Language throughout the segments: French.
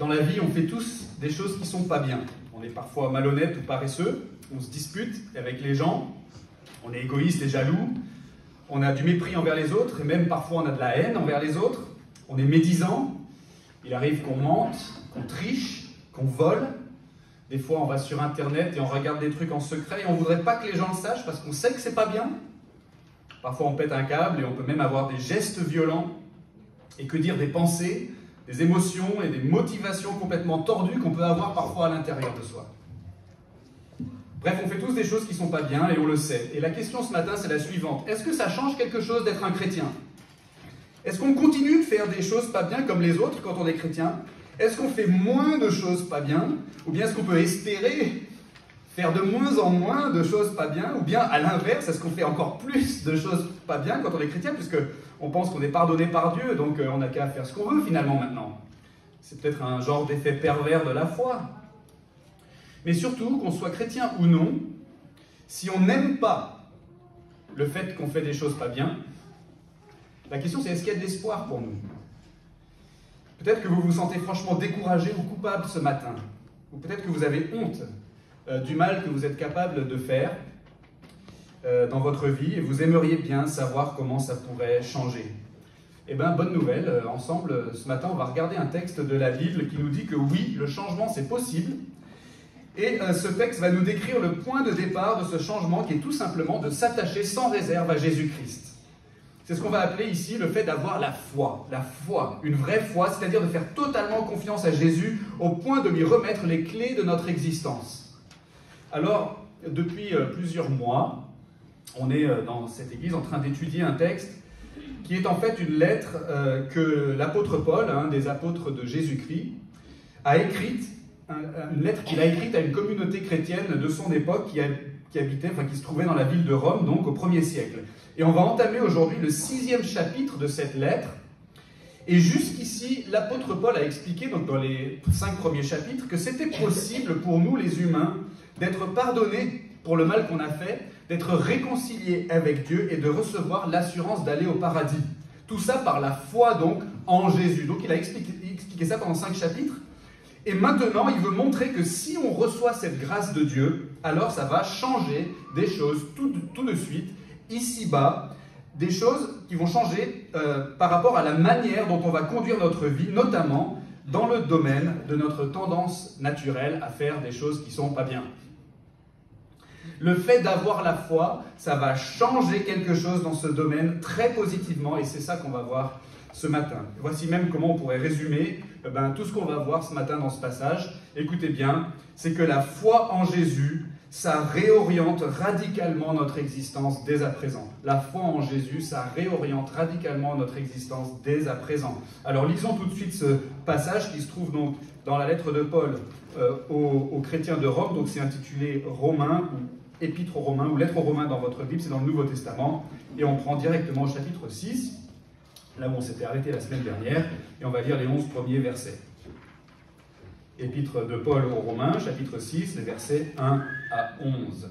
dans la vie, on fait tous des choses qui ne sont pas bien. On est parfois malhonnête ou paresseux, on se dispute avec les gens, on est égoïste et jaloux, on a du mépris envers les autres, et même parfois on a de la haine envers les autres, on est médisant, il arrive qu'on mente, qu'on triche, qu'on vole. Des fois, on va sur Internet et on regarde des trucs en secret et on ne voudrait pas que les gens le sachent parce qu'on sait que c'est pas bien. Parfois, on pète un câble et on peut même avoir des gestes violents. Et que dire des pensées, des émotions et des motivations complètement tordues qu'on peut avoir parfois à l'intérieur de soi. Bref, on fait tous des choses qui ne sont pas bien et on le sait. Et la question ce matin, c'est la suivante. Est-ce que ça change quelque chose d'être un chrétien? Est-ce qu'on continue de faire des choses pas bien comme les autres quand on est chrétien? Est-ce qu'on fait moins de choses pas bien? Ou bien est-ce qu'on peut espérer faire de moins en moins de choses pas bien? Ou bien à l'inverse, est-ce qu'on fait encore plus de choses pas bien quand on est chrétien? Puisque on pense qu'on est pardonné par Dieu, donc on n'a qu'à faire ce qu'on veut finalement maintenant. C'est peut-être un genre d'effet pervers de la foi. Mais surtout, qu'on soit chrétien ou non, si on n'aime pas le fait qu'on fait des choses pas bien, la question c'est est-ce qu'il y a de l'espoir pour nous? Peut-être que vous vous sentez franchement découragé ou coupable ce matin. Ou peut-être que vous avez honte du mal que vous êtes capable de faire dans votre vie et vous aimeriez bien savoir comment ça pourrait changer. Eh bien, bonne nouvelle, ensemble, ce matin, on va regarder un texte de la Bible qui nous dit que oui, le changement, c'est possible. Et ce texte va nous décrire le point de départ de ce changement qui est tout simplement de s'attacher sans réserve à Jésus-Christ. C'est ce qu'on va appeler ici le fait d'avoir la foi, une vraie foi, c'est-à-dire de faire totalement confiance à Jésus au point de lui remettre les clés de notre existence. Alors, depuis plusieurs mois, on est dans cette église en train d'étudier un texte qui est en fait une lettre que l'apôtre Paul, un des apôtres de Jésus-Christ, a écrite, une lettre qu'il a écrite à une communauté chrétienne de son époque qui se trouvait dans la ville de Rome, donc au 1er siècle. Et on va entamer aujourd'hui le 6e chapitre de cette lettre. Et jusqu'ici, l'apôtre Paul a expliqué, donc dans les 5 premiers chapitres, que c'était possible pour nous, les humains, d'être pardonnés pour le mal qu'on a fait, d'être réconciliés avec Dieu et de recevoir l'assurance d'aller au paradis. Tout ça par la foi, donc, en Jésus. Donc il a expliqué ça pendant 5 chapitres. Et maintenant, il veut montrer que si on reçoit cette grâce de Dieu, alors ça va changer des choses tout de suite, ici-bas, des choses qui vont changer par rapport à la manière dont on va conduire notre vie, notamment dans le domaine de notre tendance naturelle à faire des choses qui ne sont pas bien. Le fait d'avoir la foi, ça va changer quelque chose dans ce domaine très positivement, et c'est ça qu'on va voir ce matin. Voici même comment on pourrait résumer tout ce qu'on va voir ce matin dans ce passage. Écoutez bien, c'est que la foi en Jésus, ça réoriente radicalement notre existence dès à présent. La foi en Jésus, ça réoriente radicalement notre existence dès à présent. Alors lisons tout de suite ce passage qui se trouve donc dans la lettre de Paul aux chrétiens de Rome. Donc c'est intitulé Romains, ou Épître aux Romains, ou Lettre aux Romains dans votre Bible, c'est dans le Nouveau Testament. Et on prend directement au chapitre 6, là où on s'était arrêté la semaine dernière, et on va lire les 11 premiers versets. Épître de Paul aux Romains, chapitre 6, les versets 1 à 11.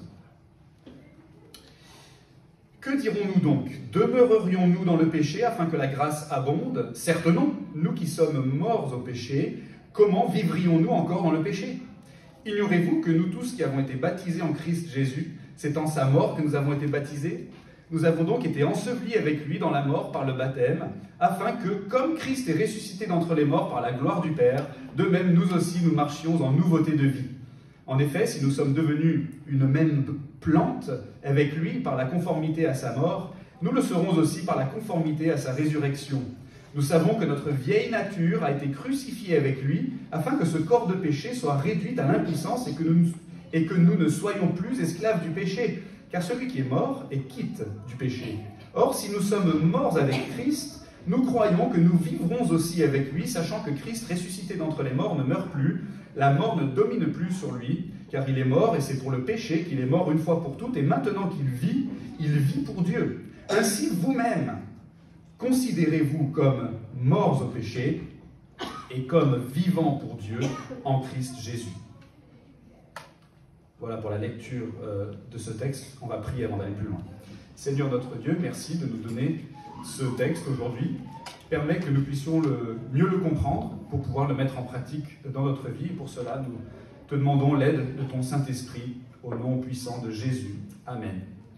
Que dirons-nous donc? Demeurerions-nous dans le péché afin que la grâce abonde? Certes non, nous qui sommes morts au péché, comment vivrions-nous encore dans le péché? Ignorez-vous que nous tous qui avons été baptisés en Christ Jésus, c'est en sa mort que nous avons été baptisés? Nous avons donc été ensevelis avec lui dans la mort par le baptême, afin que, comme Christ est ressuscité d'entre les morts par la gloire du Père, de même nous aussi nous marchions en nouveauté de vie. En effet, si nous sommes devenus une même plante avec lui par la conformité à sa mort, nous le serons aussi par la conformité à sa résurrection. Nous savons que notre vieille nature a été crucifiée avec lui, afin que ce corps de péché soit réduit à l'impuissance et que nous ne soyons plus esclaves du péché. Car celui qui est mort est quitte du péché. Or, si nous sommes morts avec Christ, nous croyons que nous vivrons aussi avec lui, sachant que Christ, ressuscité d'entre les morts, ne meurt plus. La mort ne domine plus sur lui, car il est mort, et c'est pour le péché qu'il est mort une fois pour toutes, et maintenant qu'il vit, il vit pour Dieu. Ainsi, vous-même, considérez-vous comme morts au péché, et comme vivants pour Dieu en Christ Jésus. Voilà pour la lecture de ce texte. On va prier avant d'aller plus loin. Seigneur notre Dieu, merci de nous donner ce texte aujourd'hui. Permet que nous puissions mieux le comprendre pour pouvoir le mettre en pratique dans notre vie. Et pour cela, nous te demandons l'aide de ton Saint-Esprit au nom puissant de Jésus. Amen.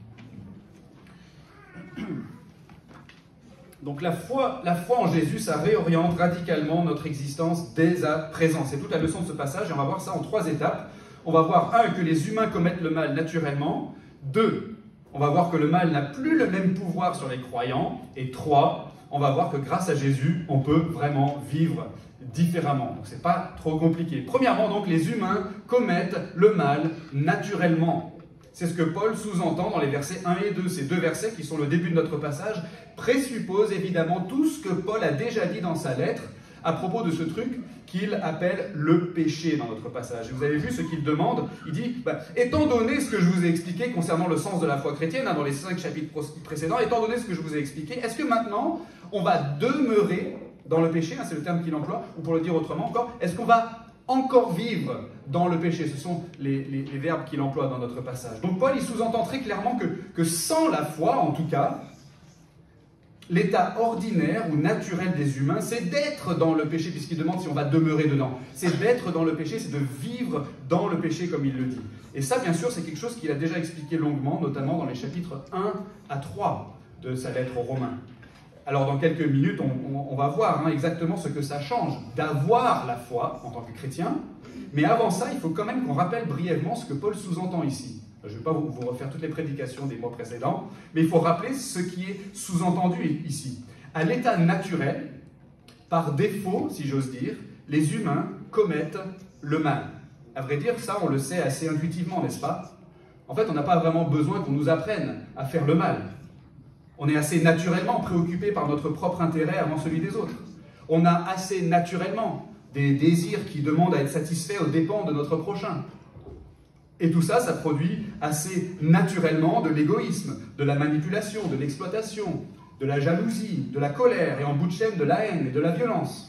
Donc la foi en Jésus, ça réoriente radicalement notre existence dès à présent. C'est toute la leçon de ce passage et on va voir ça en 3 étapes. On va voir 1, que les humains commettent le mal naturellement. 2, on va voir que le mal n'a plus le même pouvoir sur les croyants. Et 3, on va voir que grâce à Jésus, on peut vraiment vivre différemment. Donc c'est pas trop compliqué. Premièrement, donc, les humains commettent le mal naturellement. C'est ce que Paul sous-entend dans les versets 1 et 2. Ces 2 versets, qui sont le début de notre passage, présupposent évidemment tout ce que Paul a déjà dit dans sa lettre à propos de ce truc qu'il appelle le péché dans notre passage. Et vous avez vu ce qu'il demande. Il dit, étant donné ce que je vous ai expliqué concernant le sens de la foi chrétienne, dans les 5 chapitres précédents, étant donné ce que je vous ai expliqué, est-ce que maintenant, on va demeurer dans le péché, c'est le terme qu'il emploie, ou pour le dire autrement encore, est-ce qu'on va encore vivre dans le péché? Ce sont les verbes qu'il emploie dans notre passage. Donc Paul, il sous-entend très clairement que sans la foi, en tout cas, l'état ordinaire ou naturel des humains, c'est d'être dans le péché, puisqu'il demande si on va demeurer dedans. C'est d'être dans le péché, c'est de vivre dans le péché, comme il le dit. Et ça, bien sûr, c'est quelque chose qu'il a déjà expliqué longuement, notamment dans les chapitres 1 à 3 de sa lettre aux Romains. Alors, dans quelques minutes, on va voir exactement ce que ça change d'avoir la foi en tant que chrétien. Mais avant ça, il faut quand même qu'on rappelle brièvement ce que Paul sous-entend ici. Je ne vais pas vous refaire toutes les prédications des mois précédents, mais il faut rappeler ce qui est sous-entendu ici. À l'état naturel, par défaut, si j'ose dire, les humains commettent le mal. À vrai dire, ça, on le sait assez intuitivement, n'est-ce pas? En fait, on n'a pas vraiment besoin qu'on nous apprenne à faire le mal. On est assez naturellement préoccupé par notre propre intérêt avant celui des autres. On a assez naturellement des désirs qui demandent à être satisfaits aux dépens de notre prochain. Et tout ça, ça produit assez naturellement de l'égoïsme, de la manipulation, de l'exploitation, de la jalousie, de la colère, et en bout de chaîne, de la haine et de la violence.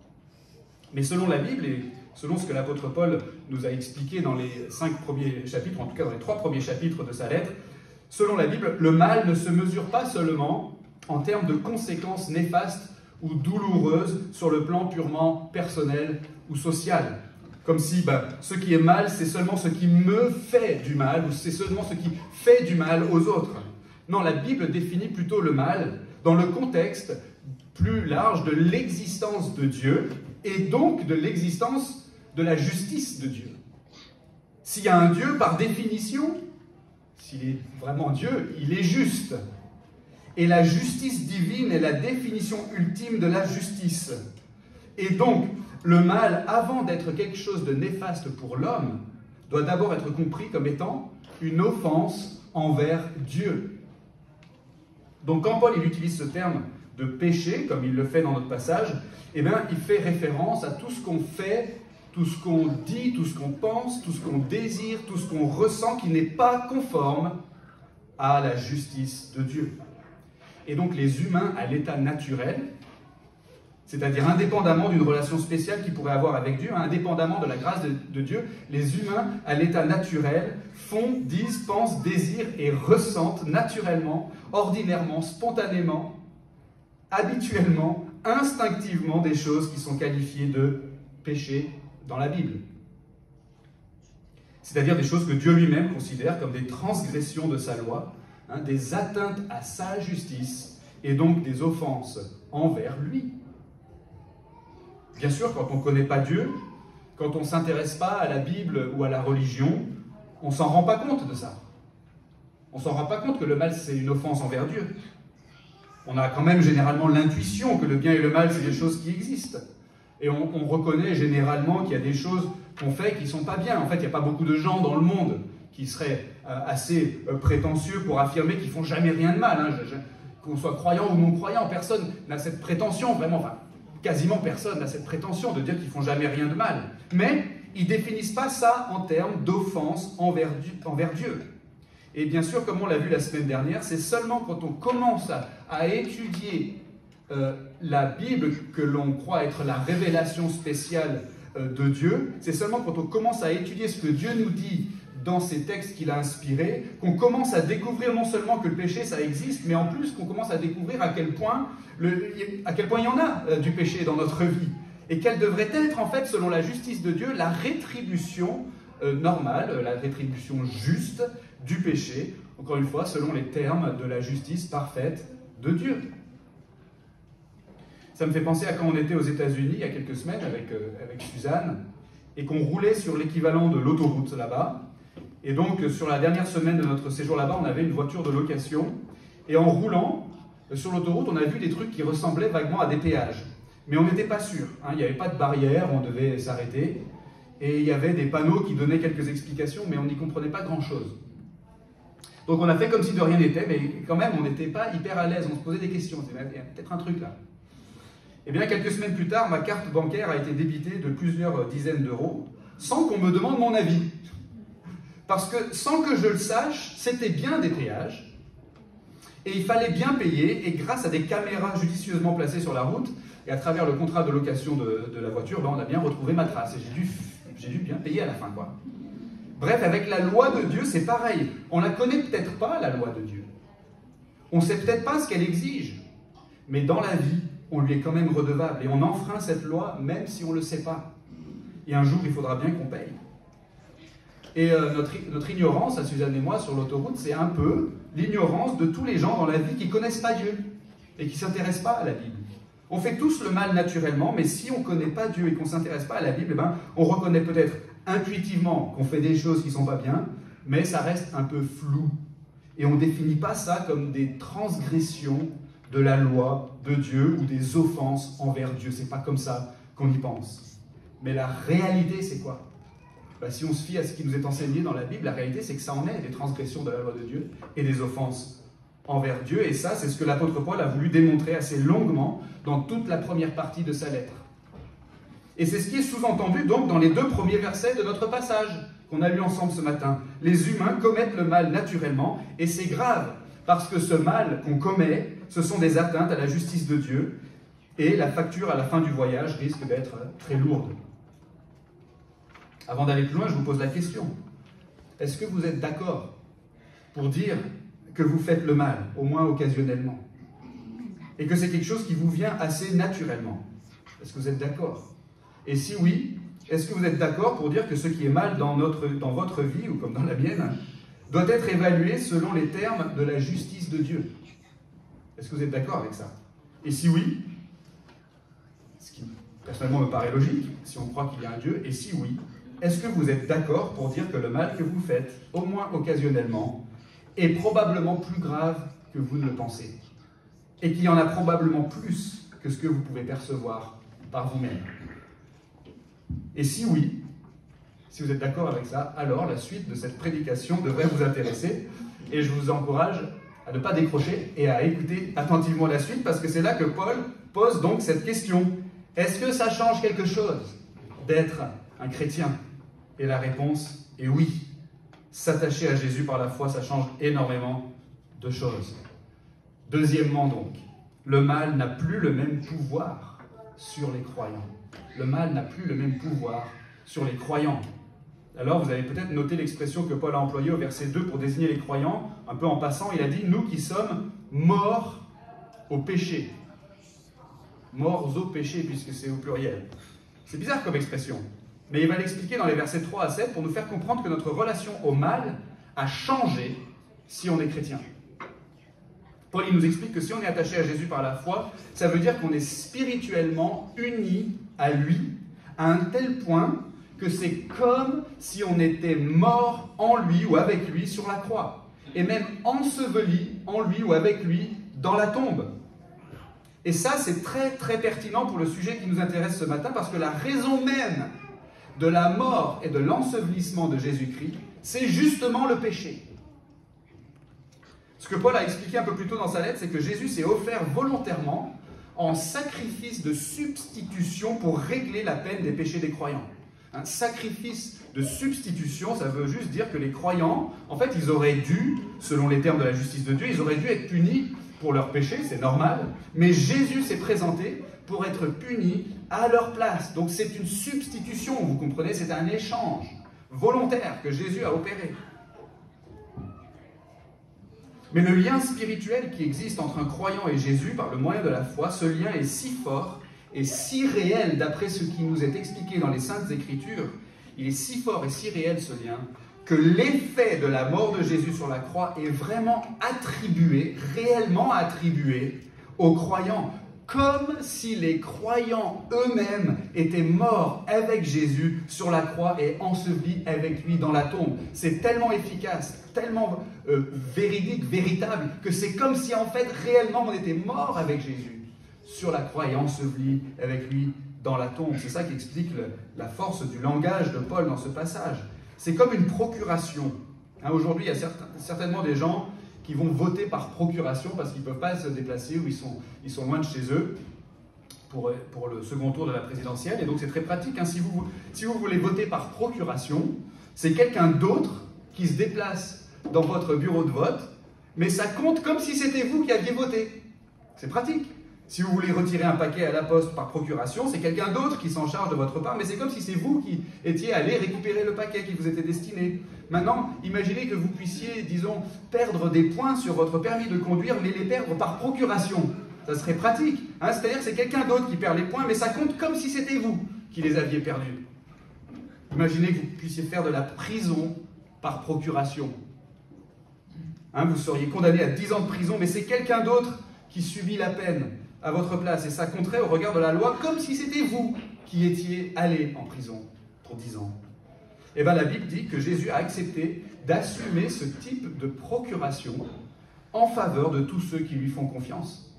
Mais selon la Bible, et selon ce que l'apôtre Paul nous a expliqué dans les 5 premiers chapitres, en tout cas dans les 3 premiers chapitres de sa lettre, selon la Bible, le mal ne se mesure pas seulement en termes de conséquences néfastes ou douloureuses sur le plan purement personnel ou social. Comme si ce qui est mal, c'est seulement ce qui me fait du mal, ou c'est seulement ce qui fait du mal aux autres. Non, la Bible définit plutôt le mal dans le contexte plus large de l'existence de Dieu, et donc de l'existence de la justice de Dieu. S'il y a un Dieu, par définition, s'il est vraiment Dieu, il est juste. Et la justice divine est la définition ultime de la justice. Et donc, le mal, avant d'être quelque chose de néfaste pour l'homme, doit d'abord être compris comme étant une offense envers Dieu. Donc quand Paul il utilise ce terme de péché, comme il le fait dans notre passage, il fait référence à tout ce qu'on fait, tout ce qu'on dit, tout ce qu'on pense, tout ce qu'on désire, tout ce qu'on ressent qui n'est pas conforme à la justice de Dieu. Et donc les humains à l'état naturel, c'est-à-dire indépendamment d'une relation spéciale qu'ils pourraient avoir avec Dieu, indépendamment de la grâce de Dieu, les humains à l'état naturel font, disent, pensent, désirent et ressentent naturellement, ordinairement, spontanément, habituellement, instinctivement des choses qui sont qualifiées de péché dans la Bible. C'est-à-dire des choses que Dieu lui-même considère comme des transgressions de sa loi, des atteintes à sa justice et donc des offenses envers lui. Bien sûr, quand on ne connaît pas Dieu, quand on ne s'intéresse pas à la Bible ou à la religion, on ne s'en rend pas compte de ça. On ne s'en rend pas compte que le mal, c'est une offense envers Dieu. On a quand même généralement l'intuition que le bien et le mal, c'est des choses qui existent. Et on reconnaît généralement qu'il y a des choses qu'on fait qui ne sont pas bien. En fait, il n'y a pas beaucoup de gens dans le monde qui seraient assez prétentieux pour affirmer qu'ils ne font jamais rien de mal. Qu'on soit croyant ou non croyant, personne n'a cette prétention, vraiment. Enfin, quasiment personne n'a cette prétention de dire qu'ils ne font jamais rien de mal. Mais ils ne définissent pas ça en termes d'offense envers Dieu. Et bien sûr, comme on l'a vu la semaine dernière, c'est seulement quand on commence à étudier la Bible que l'on croit être la révélation spéciale de Dieu, c'est seulement quand on commence à étudier ce que Dieu nous dit dans ces textes qu'il a inspirés, qu'on commence à découvrir non seulement que le péché, ça existe, mais en plus qu'on commence à découvrir à quel point il y en a du péché dans notre vie. Et quelle devrait être, en fait, selon la justice de Dieu, la rétribution normale, la rétribution juste du péché, encore une fois, selon les termes de la justice parfaite de Dieu. Ça me fait penser à quand on était aux États-Unis il y a quelques semaines avec Suzanne, et qu'on roulait sur l'équivalent de l'autoroute là-bas. Et donc, sur la dernière semaine de notre séjour là-bas, on avait une voiture de location. Et en roulant sur l'autoroute, on a vu des trucs qui ressemblaient vaguement à des péages. Mais on n'était pas sûr. Hein, il n'y avait pas de barrière, on devait s'arrêter. Et il y avait des panneaux qui donnaient quelques explications, mais on n'y comprenait pas grand-chose. Donc on a fait comme si de rien n'était, mais quand même, on n'était pas hyper à l'aise. On se posait des questions. Il y a peut-être un truc là. Et bien, quelques semaines plus tard, ma carte bancaire a été débitée de plusieurs dizaines d'euros, sans qu'on me demande mon avis. Parce que, sans que je le sache, c'était bien des péages, et il fallait bien payer, et grâce à des caméras judicieusement placées sur la route, et à travers le contrat de location de la voiture, ben on a bien retrouvé ma trace, et j'ai dû bien payer à la fin, quoi. Bref, avec la loi de Dieu, c'est pareil. On la connaît peut-être pas, la loi de Dieu. On sait peut-être pas ce qu'elle exige, mais dans la vie, on lui est quand même redevable, et on enfreint cette loi même si on ne le sait pas. Et un jour, il faudra bien qu'on paye. Et notre ignorance, à Suzanne et moi, sur l'autoroute, c'est un peu l'ignorance de tous les gens dans la vie qui ne connaissent pas Dieu et qui ne s'intéressent pas à la Bible. On fait tous le mal naturellement, mais si on ne connaît pas Dieu et qu'on ne s'intéresse pas à la Bible, ben, on reconnaît peut-être intuitivement qu'on fait des choses qui ne sont pas bien, mais ça reste un peu flou. Et on ne définit pas ça comme des transgressions de la loi de Dieu ou des offenses envers Dieu. C'est pas comme ça qu'on y pense. Mais la réalité, c'est quoi? Ben, si on se fie à ce qui nous est enseigné dans la Bible, la réalité, c'est que ça en est, des transgressions de la loi de Dieu et des offenses envers Dieu. Et ça, c'est ce que l'apôtre Paul a voulu démontrer assez longuement dans toute la première partie de sa lettre. Et c'est ce qui est sous-entendu donc dans les 2 premiers versets de notre passage qu'on a lu ensemble ce matin. Les humains commettent le mal naturellement, et c'est grave, parce que ce mal qu'on commet, ce sont des atteintes à la justice de Dieu, et la facture à la fin du voyage risque d'être très lourde. Avant d'aller plus loin, je vous pose la question. Est-ce que vous êtes d'accord pour dire que vous faites le mal, au moins occasionnellement, et que c'est quelque chose qui vous vient assez naturellement? Est-ce que vous êtes d'accord? Et si oui, est-ce que vous êtes d'accord pour dire que ce qui est mal dans votre vie, ou comme dans la mienne, doit être évalué selon les termes de la justice de Dieu? Est-ce que vous êtes d'accord avec ça? Et si oui, ce qui personnellement me paraît logique, si on croit qu'il y a un Dieu, et si oui, est-ce que vous êtes d'accord pour dire que le mal que vous faites, au moins occasionnellement, est probablement plus grave que vous ne le pensez? Et qu'il y en a probablement plus que ce que vous pouvez percevoir par vous-même? Et si oui, si vous êtes d'accord avec ça, alors la suite de cette prédication devrait vous intéresser, et je vous encourage à ne pas décrocher et à écouter attentivement la suite, parce que c'est là que Paul pose donc cette question. Est-ce que ça change quelque chose d'être un chrétien? Et la réponse est oui. S'attacher à Jésus par la foi, ça change énormément de choses. Deuxièmement donc, le mal n'a plus le même pouvoir sur les croyants. Le mal n'a plus le même pouvoir sur les croyants. Alors vous avez peut-être noté l'expression que Paul a employée au verset 2 pour désigner les croyants. Un peu en passant, il a dit « Nous qui sommes morts au péché ». Morts au péché, puisque c'est au pluriel. C'est bizarre comme expression, mais il va l'expliquer dans les versets 3 à 7 pour nous faire comprendre que notre relation au mal a changé si on est chrétien. Paul il nous explique que si on est attaché à Jésus par la foi, ça veut dire qu'on est spirituellement unis à lui, à un tel point que c'est comme si on était mort en lui ou avec lui sur la croix, et même enseveli en lui ou avec lui dans la tombe. Et ça, c'est très très pertinent pour le sujet qui nous intéresse ce matin, parce que la raison même de la mort et de l'ensevelissement de Jésus-Christ, c'est justement le péché. Ce que Paul a expliqué un peu plus tôt dans sa lettre, c'est que Jésus s'est offert volontairement en sacrifice de substitution pour régler la peine des péchés des croyants. Un sacrifice de substitution, ça veut juste dire que les croyants, en fait, ils auraient dû, selon les termes de la justice de Dieu, ils auraient dû être punis pour leurs péchés, c'est normal, mais Jésus s'est présenté pour être puni à leur place. Donc c'est une substitution, vous comprenez, c'est un échange. volontaire que Jésus a opéré. Mais le lien spirituel qui existe entre un croyant et Jésus par le moyen de la foi, ce lien est si fort et si réel d'après ce qui nous est expliqué dans les Saintes Écritures. Il est si fort et si réel ce lien que l'effet de la mort de Jésus sur la croix est vraiment attribué, réellement attribué aux croyants, comme si les croyants eux-mêmes étaient morts avec Jésus sur la croix et ensevelis avec lui dans la tombe. C'est tellement efficace, tellement véridique, véritable, que c'est comme si en fait réellement on était mort avec Jésus sur la croix et enseveli avec lui dans la tombe. C'est ça qui explique la force du langage de Paul dans ce passage. C'est comme une procuration. Aujourd'hui, il y a certainement des gens qui vont voter par procuration parce qu'ils ne peuvent pas se déplacer ou ils sont loin de chez eux pour le second tour de la présidentielle. Et donc c'est très pratique. Si vous voulez voter par procuration, c'est quelqu'un d'autre qui se déplace dans votre bureau de vote, mais ça compte comme si c'était vous qui aviez voté. C'est pratique. Si vous voulez retirer un paquet à la poste par procuration, c'est quelqu'un d'autre qui s'en charge de votre part, mais c'est comme si c'est vous qui étiez allé récupérer le paquet qui vous était destiné. Maintenant, imaginez que vous puissiez, disons, perdre des points sur votre permis de conduire, mais les perdre par procuration. Ça serait pratique. C'est-à-dire que c'est quelqu'un d'autre qui perd les points, mais ça compte comme si c'était vous qui les aviez perdus. Imaginez que vous puissiez faire de la prison par procuration. Vous seriez condamné à 10 ans de prison, mais c'est quelqu'un d'autre qui subit la peine à votre place, et ça compterait au regard de la loi comme si c'était vous qui étiez allé en prison pour 10 ans. Et bien la Bible dit que Jésus a accepté d'assumer ce type de procuration en faveur de tous ceux qui lui font confiance.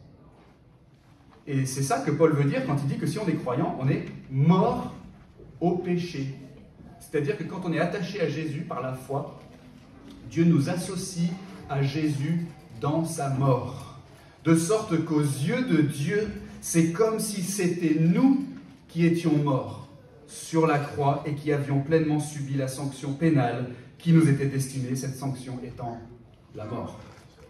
Et c'est ça que Paul veut dire quand il dit que si on est croyant, on est mort au péché. C'est-à-dire que quand on est attaché à Jésus par la foi, Dieu nous associe à Jésus dans sa mort. De sorte qu'aux yeux de Dieu, c'est comme si c'était nous qui étions morts sur la croix et qui avions pleinement subi la sanction pénale qui nous était destinée, cette sanction étant la mort.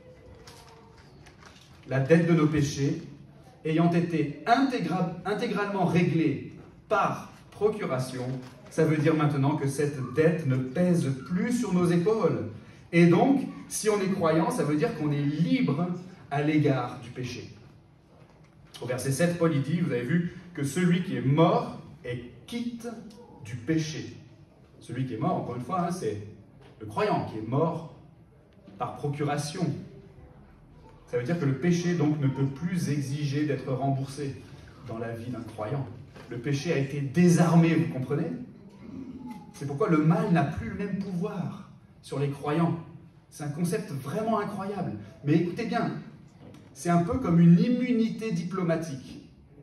La dette de nos péchés ayant été intégralement réglée par procuration, ça veut dire maintenant que cette dette ne pèse plus sur nos épaules. Et donc, si on est croyant, ça veut dire qu'on est libre à l'égard du péché. Au verset 7, Paul dit, vous avez vu, que celui qui est mort est quitte du péché. Celui qui est mort, encore une fois, c'est le croyant qui est mort par procuration. Ça veut dire que le péché, donc, ne peut plus exiger d'être remboursé dans la vie d'un croyant. Le péché a été désarmé, vous comprenez? C'est pourquoi le mal n'a plus le même pouvoir sur les croyants. C'est un concept vraiment incroyable. Mais écoutez bien, c'est un peu comme une immunité diplomatique.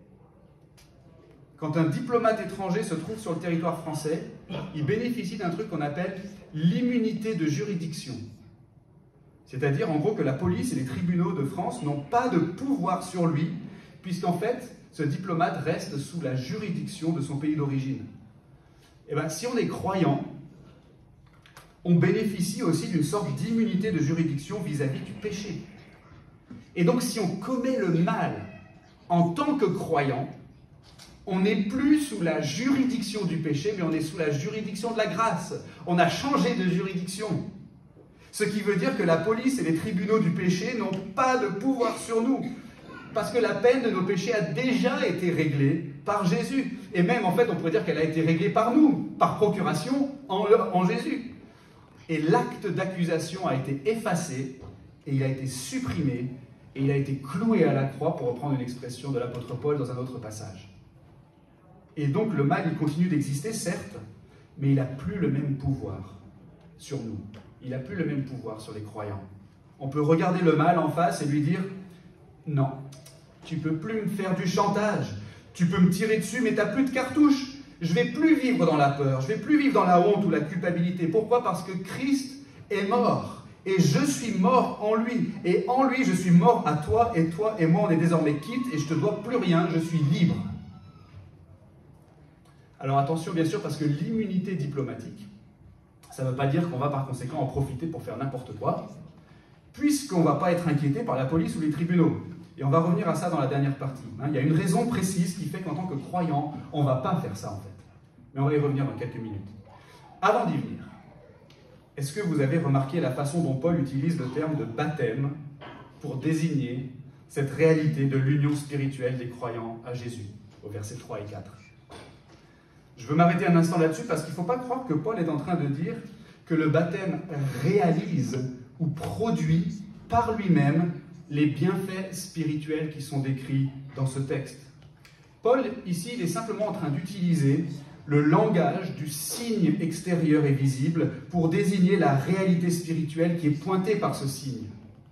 Quand un diplomate étranger se trouve sur le territoire français, il bénéficie d'un truc qu'on appelle l'immunité de juridiction. C'est-à-dire, en gros, que la police et les tribunaux de France n'ont pas de pouvoir sur lui, puisqu'en fait, ce diplomate reste sous la juridiction de son pays d'origine. Et bien, si on est croyant, on bénéficie aussi d'une sorte d'immunité de juridiction vis-à-vis du péché. Et donc, si on commet le mal en tant que croyant, on n'est plus sous la juridiction du péché, mais on est sous la juridiction de la grâce. On a changé de juridiction. Ce qui veut dire que la police et les tribunaux du péché n'ont pas de pouvoir sur nous, parce que la peine de nos péchés a déjà été réglée par Jésus. Et même, en fait, on pourrait dire qu'elle a été réglée par nous, par procuration en Jésus. Et l'acte d'accusation a été effacé, et il a été supprimé, et il a été cloué à la croix, pour reprendre une expression de l'apôtre Paul dans un autre passage. Et donc le mal, il continue d'exister, certes, mais il n'a plus le même pouvoir sur nous. Il n'a plus le même pouvoir sur les croyants. On peut regarder le mal en face et lui dire « Non, tu ne peux plus me faire du chantage. Tu peux me tirer dessus, mais tu n'as plus de cartouche. Je ne vais plus vivre dans la peur. Je ne vais plus vivre dans la honte ou la culpabilité. Pourquoi? Parce que Christ est mort. Et je suis mort en lui. Et en lui, je suis mort à toi et moi, on est désormais quittes et je ne te dois plus rien. Je suis libre. » Alors attention, bien sûr, parce que l'immunité diplomatique, ça ne veut pas dire qu'on va par conséquent en profiter pour faire n'importe quoi, puisqu'on ne va pas être inquiété par la police ou les tribunaux. Et on va revenir à ça dans la dernière partie. Il y a une raison précise qui fait qu'en tant que croyant, on ne va pas faire ça en fait. Mais on va y revenir dans quelques minutes. Avant d'y venir, est-ce que vous avez remarqué la façon dont Paul utilise le terme de baptême pour désigner cette réalité de l'union spirituelle des croyants à Jésus, au versets 3 et 4? Je veux m'arrêter un instant là-dessus parce qu'il ne faut pas croire que Paul est en train de dire que le baptême réalise ou produit par lui-même les bienfaits spirituels qui sont décrits dans ce texte. Paul, ici, il est simplement en train d'utiliser le langage du signe extérieur et visible pour désigner la réalité spirituelle qui est pointée par ce signe.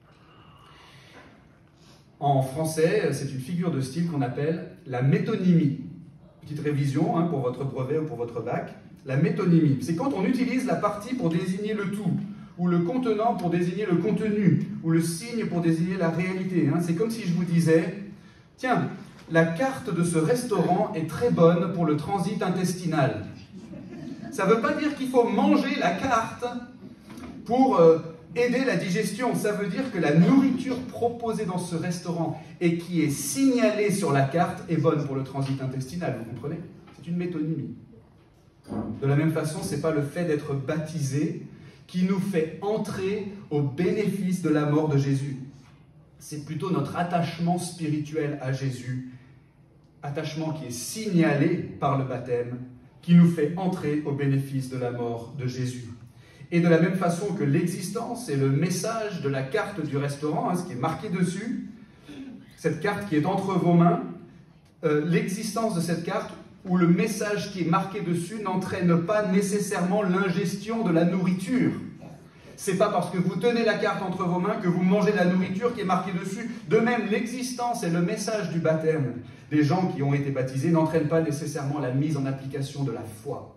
En français, c'est une figure de style qu'on appelle la métonymie. Petite révision pour votre brevet ou pour votre bac. La métonymie, c'est quand on utilise la partie pour désigner le tout, ou le contenant pour désigner le contenu, ou le signe pour désigner la réalité. C'est comme si je vous disais, tiens, la carte de ce restaurant est très bonne pour le transit intestinal. Ça ne veut pas dire qu'il faut manger la carte pour aider la digestion. Ça veut dire que la nourriture proposée dans ce restaurant et qui est signalée sur la carte est bonne pour le transit intestinal. Vous comprenez? C'est une métonymie. De la même façon, ce n'est pas le fait d'être baptisé qui nous fait entrer au bénéfice de la mort de Jésus. C'est plutôt notre attachement spirituel à Jésus, attachement qui est signalé par le baptême, qui nous fait entrer au bénéfice de la mort de Jésus. Et de la même façon que l'existence et le message de la carte du restaurant, ce qui est marqué dessus, cette carte qui est entre vos mains, l'existence de cette carte où le message qui est marqué dessus n'entraîne pas nécessairement l'ingestion de la nourriture. C'est pas parce que vous tenez la carte entre vos mains que vous mangez la nourriture qui est marquée dessus. De même, l'existence et le message du baptême des gens qui ont été baptisés n'entraînent pas nécessairement la mise en application de la foi.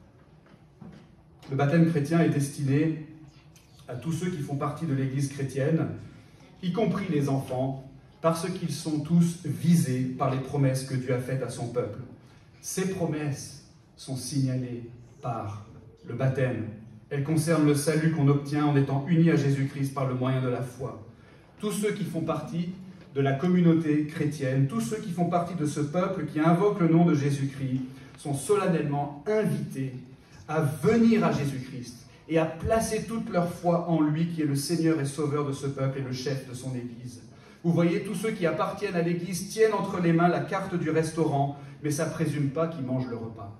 Le baptême chrétien est destiné à tous ceux qui font partie de l'Église chrétienne, y compris les enfants, parce qu'ils sont tous visés par les promesses que Dieu a faites à son peuple. Ces promesses sont signalées par le baptême. Elles concernent le salut qu'on obtient en étant unis à Jésus-Christ par le moyen de la foi. Tous ceux qui font partie de la communauté chrétienne, tous ceux qui font partie de ce peuple qui invoque le nom de Jésus-Christ, sont solennellement invités à venir à Jésus-Christ et à placer toute leur foi en lui qui est le Seigneur et Sauveur de ce peuple et le chef de son Église. Vous voyez, tous ceux qui appartiennent à l'Église tiennent entre les mains la carte du restaurant, mais ça ne présume pas qu'ils mangent le repas.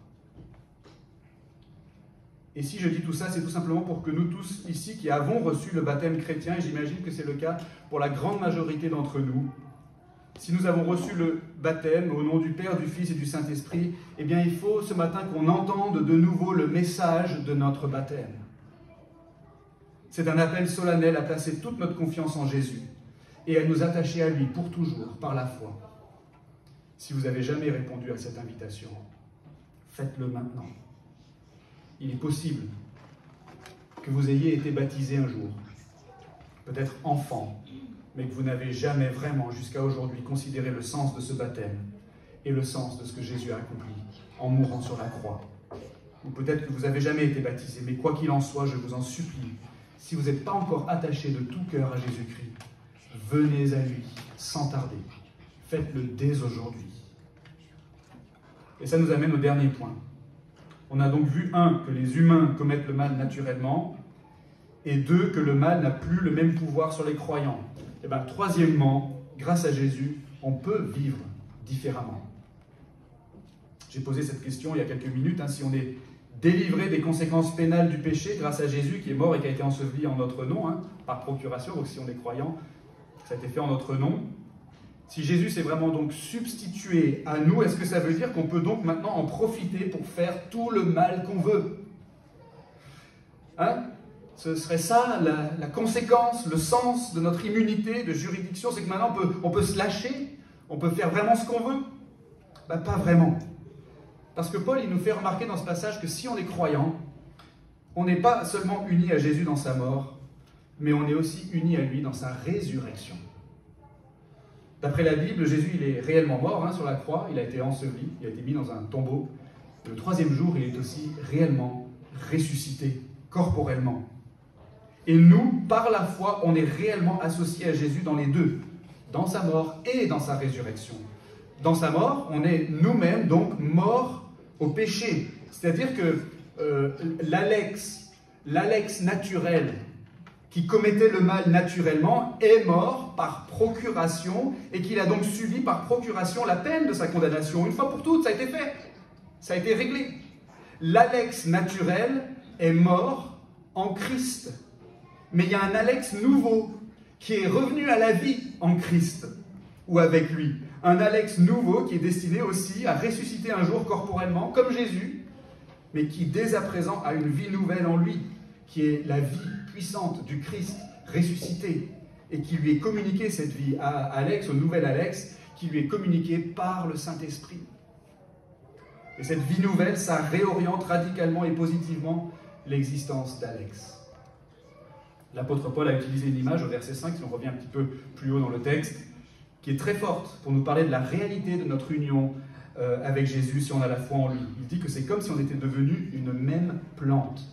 Et si je dis tout ça, c'est tout simplement pour que nous tous ici qui avons reçu le baptême chrétien, et j'imagine que c'est le cas pour la grande majorité d'entre nous, si nous avons reçu le baptême au nom du Père, du Fils et du Saint-Esprit, eh bien il faut ce matin qu'on entende de nouveau le message de notre baptême. C'est un appel solennel à placer toute notre confiance en Jésus et à nous attacher à lui pour toujours, par la foi. Si vous n'avez jamais répondu à cette invitation, faites-le maintenant. Il est possible que vous ayez été baptisé un jour, peut-être enfant, mais que vous n'avez jamais vraiment, jusqu'à aujourd'hui, considéré le sens de ce baptême et le sens de ce que Jésus a accompli en mourant sur la croix. Ou peut-être que vous n'avez jamais été baptisé, mais quoi qu'il en soit, je vous en supplie, si vous n'êtes pas encore attaché de tout cœur à Jésus-Christ, venez à lui sans tarder. Faites-le dès aujourd'hui. Et ça nous amène au dernier point. On a donc vu, 1, que les humains commettent le mal naturellement, et 2, que le mal n'a plus le même pouvoir sur les croyants. Et bien, troisièmement, grâce à Jésus, on peut vivre différemment. J'ai posé cette question il y a quelques minutes, si on est délivré des conséquences pénales du péché grâce à Jésus qui est mort et qui a été enseveli en notre nom, par procuration, donc si on est croyant, ça a été fait en notre nom. Si Jésus s'est vraiment donc substitué à nous, est-ce que ça veut dire qu'on peut donc maintenant en profiter pour faire tout le mal qu'on veut? Ce serait ça la conséquence, le sens de notre immunité de juridiction, c'est que maintenant on peut se lâcher, on peut faire vraiment ce qu'on veut? Pas vraiment. Parce que Paul, il nous fait remarquer dans ce passage que si on est croyant, on n'est pas seulement uni à Jésus dans sa mort, mais on est aussi uni à lui dans sa résurrection. D'après la Bible, Jésus, il est réellement mort sur la croix, il a été enseveli, il a été mis dans un tombeau. Le 3e jour, il est aussi réellement ressuscité, corporellement. Et nous, par la foi, on est réellement associés à Jésus dans les deux, dans sa mort et dans sa résurrection. Dans sa mort, on est nous-mêmes donc morts au péché. C'est-à-dire que l'Alex naturel, qui commettait le mal naturellement, est mort par procuration et qu'il a donc subi par procuration la peine de sa condamnation. Une fois pour toutes, ça a été fait. Ça a été réglé. L'Alex naturel est mort en Christ. Mais il y a un Alex nouveau qui est revenu à la vie en Christ ou avec lui. Un Alex nouveau qui est destiné aussi à ressusciter un jour corporellement, comme Jésus, mais qui dès à présent a une vie nouvelle en lui, qui est la vie puissante du Christ ressuscité, et qui lui est communiquée, cette vie, à Alex, au nouvel Alex, qui lui est communiquée par le Saint-Esprit. Et cette vie nouvelle, ça réoriente radicalement et positivement l'existence d'Alex. L'apôtre Paul a utilisé une image au verset 5, si on revient un petit peu plus haut dans le texte, qui est très forte pour nous parler de la réalité de notre union avec Jésus si on a la foi en lui. Il dit que c'est comme si on était devenu une même plante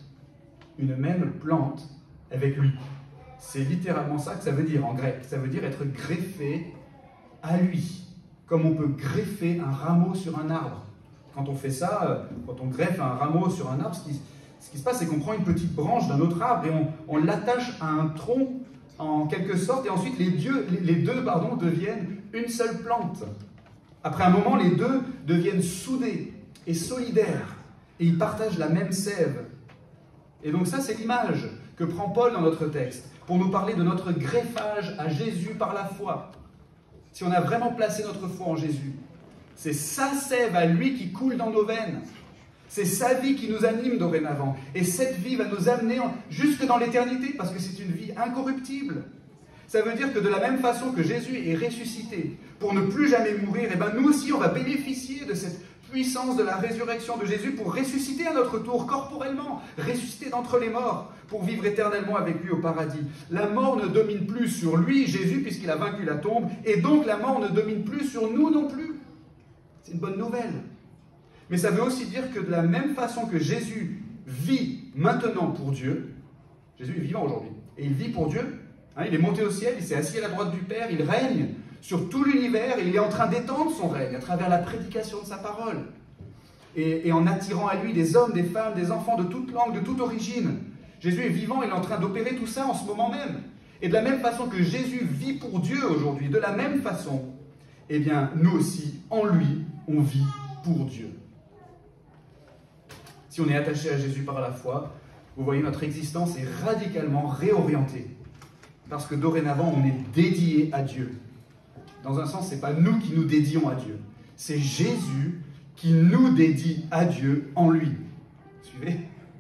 avec lui. C'est littéralement ça que ça veut dire en grec. Ça veut dire être greffé à lui, comme on peut greffer un rameau sur un arbre. Quand on fait ça, quand on greffe un rameau sur un arbre, ce qui se passe, c'est qu'on prend une petite branche d'un autre arbre et on l'attache à un tronc en quelque sorte, et ensuite les deux deviennent une seule plante. Après un moment, les deux deviennent soudés et solidaires, et ils partagent la même sève. Et donc ça, c'est l'image que prend Paul dans notre texte, pour nous parler de notre greffage à Jésus par la foi. Si on a vraiment placé notre foi en Jésus, c'est sa sève à lui qui coule dans nos veines. C'est sa vie qui nous anime dorénavant. Et cette vie va nous amener jusque dans l'éternité, parce que c'est une vie incorruptible. Ça veut dire que de la même façon que Jésus est ressuscité pour ne plus jamais mourir, et bien nous aussi, on va bénéficier de cette puissance de la résurrection de Jésus pour ressusciter à notre tour corporellement, ressusciter d'entre les morts, pour vivre éternellement avec lui au paradis. La mort ne domine plus sur lui, Jésus, puisqu'il a vaincu la tombe, et donc la mort ne domine plus sur nous non plus. C'est une bonne nouvelle. Mais ça veut aussi dire que de la même façon que Jésus vit maintenant pour Dieu, Jésus est vivant aujourd'hui, et il vit pour Dieu, il est monté au ciel, il s'est assis à la droite du Père, il règne sur tout l'univers, et il est en train d'étendre son règne à travers la prédication de sa parole, et en attirant à lui des hommes, des femmes, des enfants de toute langue, de toute origine. Jésus est vivant, il est en train d'opérer tout ça en ce moment même. Et de la même façon que Jésus vit pour Dieu aujourd'hui, de la même façon, eh bien, nous aussi, en lui, on vit pour Dieu. Si on est attaché à Jésus par la foi, vous voyez, notre existence est radicalement réorientée. Parce que dorénavant, on est dédié à Dieu. Dans un sens, ce n'est pas nous qui nous dédions à Dieu. C'est Jésus qui nous dédie à Dieu en lui. Suivez ?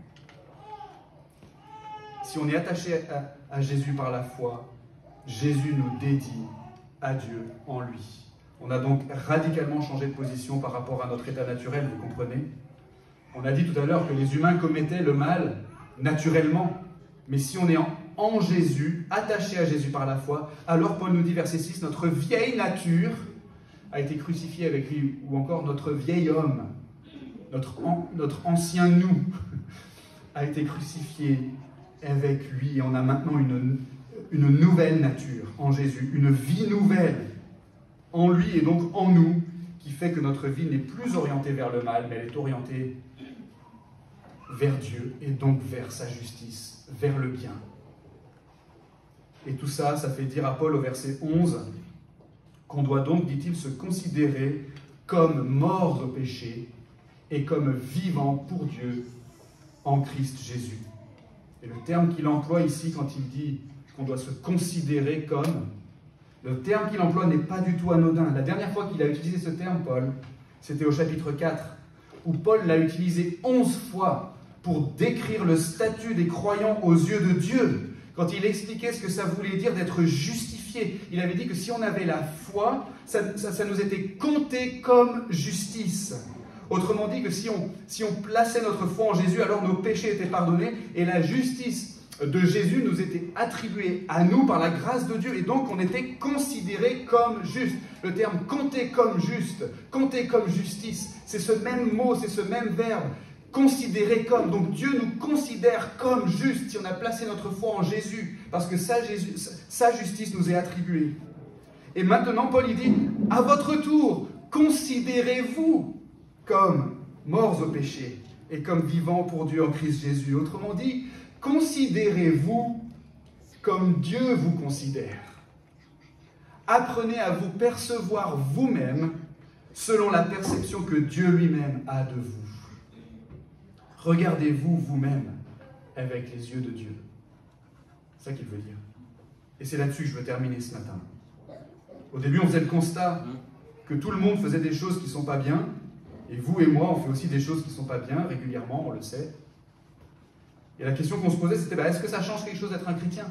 Si on est attaché à Jésus par la foi, Jésus nous dédie à Dieu en lui. On a donc radicalement changé de position par rapport à notre état naturel, vous comprenez ? On a dit tout à l'heure que les humains commettaient le mal naturellement. Mais si on est en Jésus, attaché à Jésus par la foi, alors Paul nous dit, verset 6, notre vieille nature a été crucifiée avec lui, ou encore notre vieil homme, notre ancien nous, a été crucifié avec lui. Et on a maintenant une nouvelle nature en Jésus, une vie nouvelle en lui et donc en nous, qui fait que notre vie n'est plus orientée vers le mal, mais elle est orientée vers Dieu et donc vers sa justice, vers le bien. Et tout ça, ça fait dire à Paul au verset 11 qu'on doit donc, dit-il, se considérer comme morts au péché et comme vivants pour Dieu en Christ Jésus. Et le terme qu'il emploie ici quand il dit qu'on doit se considérer comme, le terme qu'il emploie n'est pas du tout anodin. La dernière fois qu'il a utilisé ce terme, Paul, c'était au chapitre 4, où Paul l'a utilisé 11 fois pour décrire le statut des croyants aux yeux de Dieu. Quand il expliquait ce que ça voulait dire d'être justifié, il avait dit que si on avait la foi, ça nous était compté comme justice. Autrement dit que si on plaçait notre foi en Jésus, alors nos péchés étaient pardonnés et la justice de Jésus nous était attribuée à nous par la grâce de Dieu et donc on était considérés comme justes. Le terme « compter comme juste »,« compter comme justice », c'est ce même mot, c'est ce même verbe. Considéré comme, donc Dieu nous considère comme justes si on a placé notre foi en Jésus, parce que sa justice nous est attribuée. Et maintenant, Paul il dit, à votre tour, considérez-vous comme morts au péché, et comme vivants pour Dieu en Christ Jésus. Autrement dit, considérez-vous comme Dieu vous considère. Apprenez à vous percevoir vous-même selon la perception que Dieu lui-même a de vous. Regardez-vous vous-même avec les yeux de Dieu. C'est ça qu'il veut dire. Et c'est là-dessus que je veux terminer ce matin. Au début, on faisait le constat que tout le monde faisait des choses qui ne sont pas bien, et vous et moi, on fait aussi des choses qui ne sont pas bien, régulièrement, on le sait. Et la question qu'on se posait, c'était, est-ce que ça change quelque chose d'être un chrétien?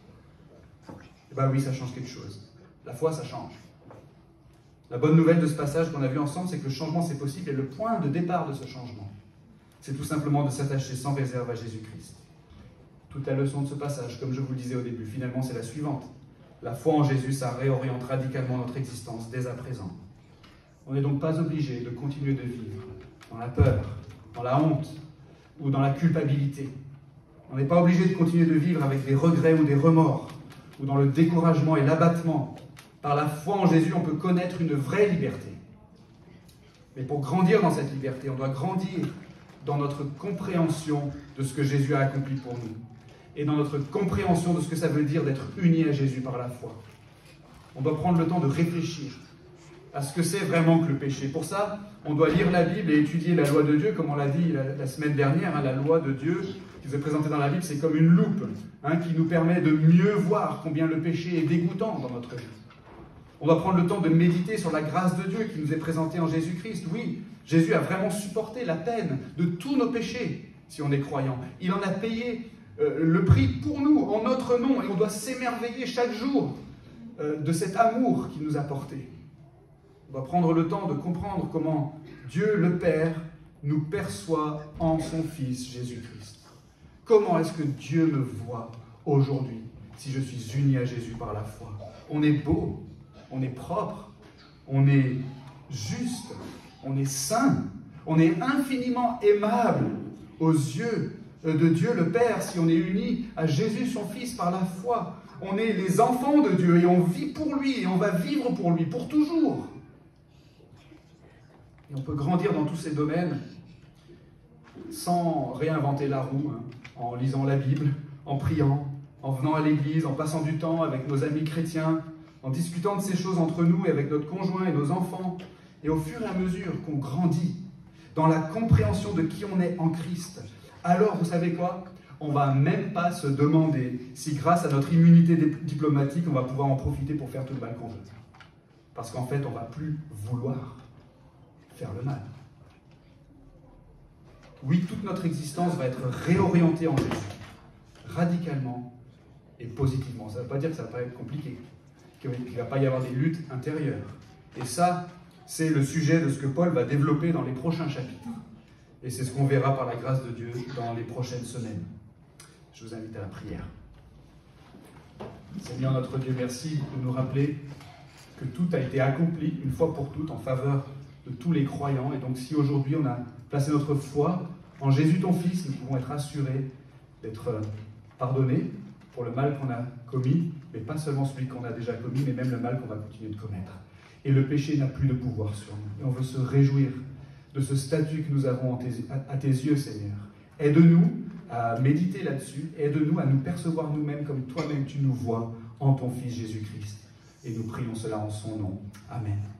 Eh bien oui, ça change quelque chose. La foi, ça change. La bonne nouvelle de ce passage qu'on a vu ensemble, c'est que le changement, c'est possible, et le point de départ de ce changement, c'est tout simplement de s'attacher sans réserve à Jésus-Christ. Toute la leçon de ce passage, comme je vous le disais au début, finalement, c'est la suivante. La foi en Jésus, ça réoriente radicalement notre existence dès à présent. On n'est donc pas obligé de continuer de vivre dans la peur, dans la honte ou dans la culpabilité. On n'est pas obligé de continuer de vivre avec des regrets ou des remords, ou dans le découragement et l'abattement. Par la foi en Jésus, on peut connaître une vraie liberté. Mais pour grandir dans cette liberté, on doit grandir dans notre compréhension de ce que Jésus a accompli pour nous, et dans notre compréhension de ce que ça veut dire d'être unis à Jésus par la foi. On doit prendre le temps de réfléchir à ce que c'est vraiment que le péché. Pour ça, on doit lire la Bible et étudier la loi de Dieu, comme on l'a dit la semaine dernière. La loi de Dieu qui nous est présentée dans la Bible, c'est comme une loupe qui nous permet de mieux voir combien le péché est dégoûtant dans notre vie. On doit prendre le temps de méditer sur la grâce de Dieu qui nous est présentée en Jésus-Christ. Oui, Jésus a vraiment supporté la peine de tous nos péchés, si on est croyant. Il en a payé le prix pour nous, en notre nom, et on doit s'émerveiller chaque jour de cet amour qu'il nous a porté. On doit prendre le temps de comprendre comment Dieu le Père nous perçoit en son Fils Jésus-Christ. Comment est-ce que Dieu me voit aujourd'hui si je suis uni à Jésus par la foi? On est beau, on est propre, on est juste, on est saint, on est infiniment aimable aux yeux de Dieu le Père si on est uni à Jésus son Fils par la foi. On est les enfants de Dieu et on vit pour lui et on va vivre pour lui pour toujours. Et on peut grandir dans tous ces domaines sans réinventer la roue, en lisant la Bible, en priant, en venant à l'église, en passant du temps avec nos amis chrétiens, en discutant de ces choses entre nous et avec notre conjoint et nos enfants. Et au fur et à mesure qu'on grandit dans la compréhension de qui on est en Christ, alors, vous savez quoi? On ne va même pas se demander si grâce à notre immunité diplomatique, on va pouvoir en profiter pour faire tout le mal qu'on veut. Parce qu'en fait, on ne va plus vouloir faire le mal. Oui, toute notre existence va être réorientée en Jésus, radicalement et positivement. Ça ne veut pas dire que ça ne va pas être compliqué, qu'il ne va pas y avoir des luttes intérieures. Et ça, c'est le sujet de ce que Paul va développer dans les prochains chapitres. Et c'est ce qu'on verra par la grâce de Dieu dans les prochaines semaines. Je vous invite à la prière. Seigneur notre Dieu, merci de nous rappeler que tout a été accompli une fois pour toutes en faveur de tous les croyants. Et donc si aujourd'hui on a placé notre foi en Jésus ton Fils, nous pouvons être assurés d'être pardonnés pour le mal qu'on a commis, mais pas seulement celui qu'on a déjà commis, mais même le mal qu'on va continuer de commettre. Et le péché n'a plus de pouvoir sur nous. Et on veut se réjouir de ce statut que nous avons à tes yeux, Seigneur. Aide-nous à méditer là-dessus, aide-nous à nous percevoir nous-mêmes comme toi-même tu nous vois en ton Fils Jésus-Christ. Et nous prions cela en son nom. Amen.